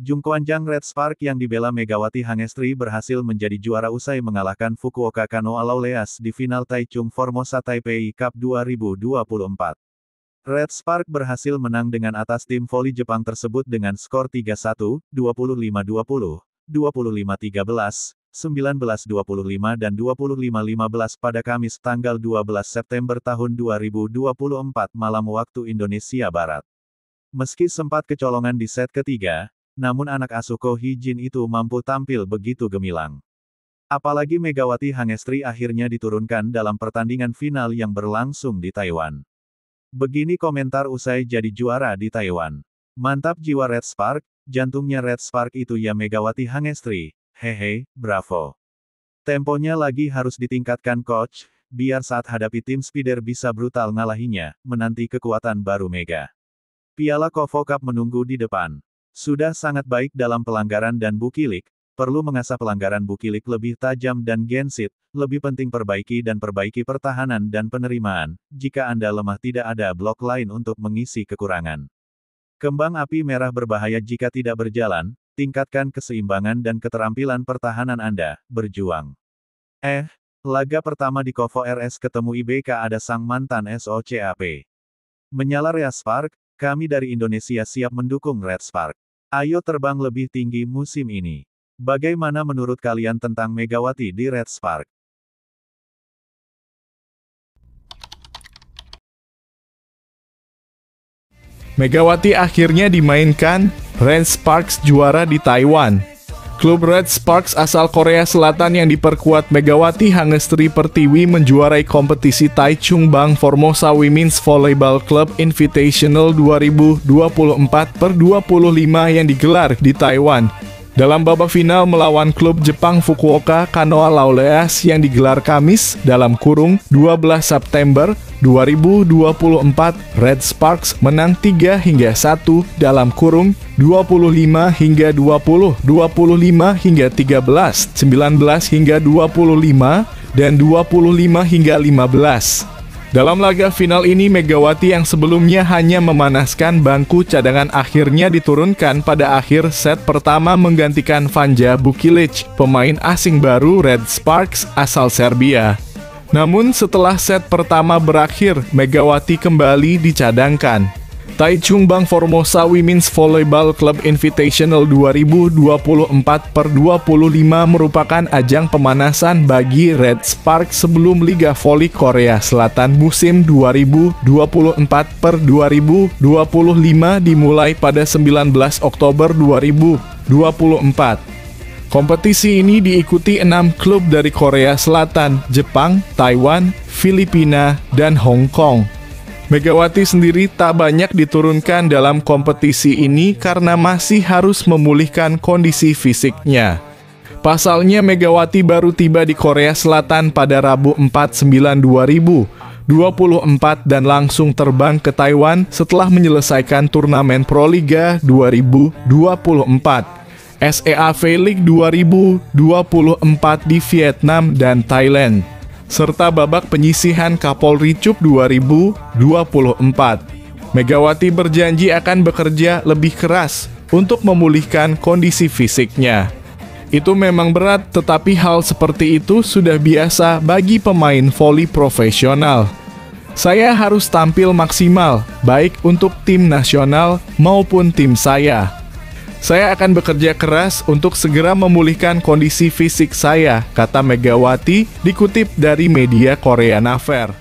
Jungkwanjang Red Spark yang dibela Megawati Hangestri berhasil menjadi juara usai mengalahkan Fukuoka Kanoa Lauleas di final Taichung Formosa Taipei Cup 2024. Red Spark berhasil menang dengan atas tim voli Jepang tersebut dengan skor 3-1, 25-20, 25-13, 19-25 dan 25-15 pada Kamis tanggal 12 September tahun 2024 malam waktu Indonesia Barat. Meski sempat kecolongan di set ketiga, namun anak asuh Ko Hee-jin itu mampu tampil begitu gemilang. Apalagi Megawati Hangestri akhirnya diturunkan dalam pertandingan final yang berlangsung di Taiwan. Begini komentar usai jadi juara di Taiwan. Mantap jiwa Red Spark, jantungnya Red Spark itu ya Megawati Hangestri, hehe, bravo. Temponya lagi harus ditingkatkan coach, biar saat hadapi tim speeder bisa brutal ngalahinya, menanti kekuatan baru Mega. Piala Kovo Cup menunggu di depan. Sudah sangat baik dalam pelanggaran dan bukilik, perlu mengasah pelanggaran bukilik lebih tajam dan gensit, lebih penting perbaiki pertahanan dan penerimaan, jika Anda lemah tidak ada blok lain untuk mengisi kekurangan. Kembang api merah berbahaya jika tidak berjalan, tingkatkan keseimbangan dan keterampilan pertahanan Anda, berjuang. Laga pertama di Kovo RS ketemu IBK ada sang mantan SOCAP. Menyala Red Spark, kami dari Indonesia siap mendukung Red Spark. Ayo terbang lebih tinggi musim ini. Bagaimana menurut kalian tentang Megawati di Red Spark? Megawati akhirnya dimainkan, Red Sparks juara di Taiwan. Klub Red Sparks asal Korea Selatan yang diperkuat Megawati Hangestri Pertiwi menjuarai kompetisi Taichung Bang Formosa Women's Volleyball Club Invitational 2024/25 yang digelar di Taiwan. Dalam babak final melawan klub Jepang Fukuoka Kanoa Lauleas yang digelar Kamis (12 September 2024), Red Sparks menang 3-1 (25-20, 25-13, 19-25, dan 25-15). Dalam laga final ini Megawati yang sebelumnya hanya memanaskan bangku cadangan akhirnya diturunkan pada akhir set pertama menggantikan Vanja Bukilic, pemain asing baru Red Sparks asal Serbia. Namun setelah set pertama berakhir, Megawati kembali dicadangkan. Taichung Bang Formosa Women's Volleyball Club Invitational 2024/25 merupakan ajang pemanasan bagi Red Spark sebelum Liga Voli Korea Selatan musim 2024/2025 dimulai pada 19 Oktober 2024. Kompetisi ini diikuti 6 klub dari Korea Selatan, Jepang, Taiwan, Filipina, dan Hong Kong. Megawati sendiri tak banyak diturunkan dalam kompetisi ini karena masih harus memulihkan kondisi fisiknya. Pasalnya Megawati baru tiba di Korea Selatan pada Rabu 4/9/2024 dan langsung terbang ke Taiwan setelah menyelesaikan turnamen Proliga 2024, SEAV League 2024 di Vietnam dan Thailand, serta babak penyisihan Kapolri Cup 2024. Megawati berjanji akan bekerja lebih keras untuk memulihkan kondisi fisiknya. Itu memang berat, tetapi hal seperti itu sudah biasa bagi pemain voli profesional. Saya harus tampil maksimal, baik untuk tim nasional maupun tim saya. Saya akan bekerja keras untuk segera memulihkan kondisi fisik saya, kata Megawati, dikutip dari media Korean Affair.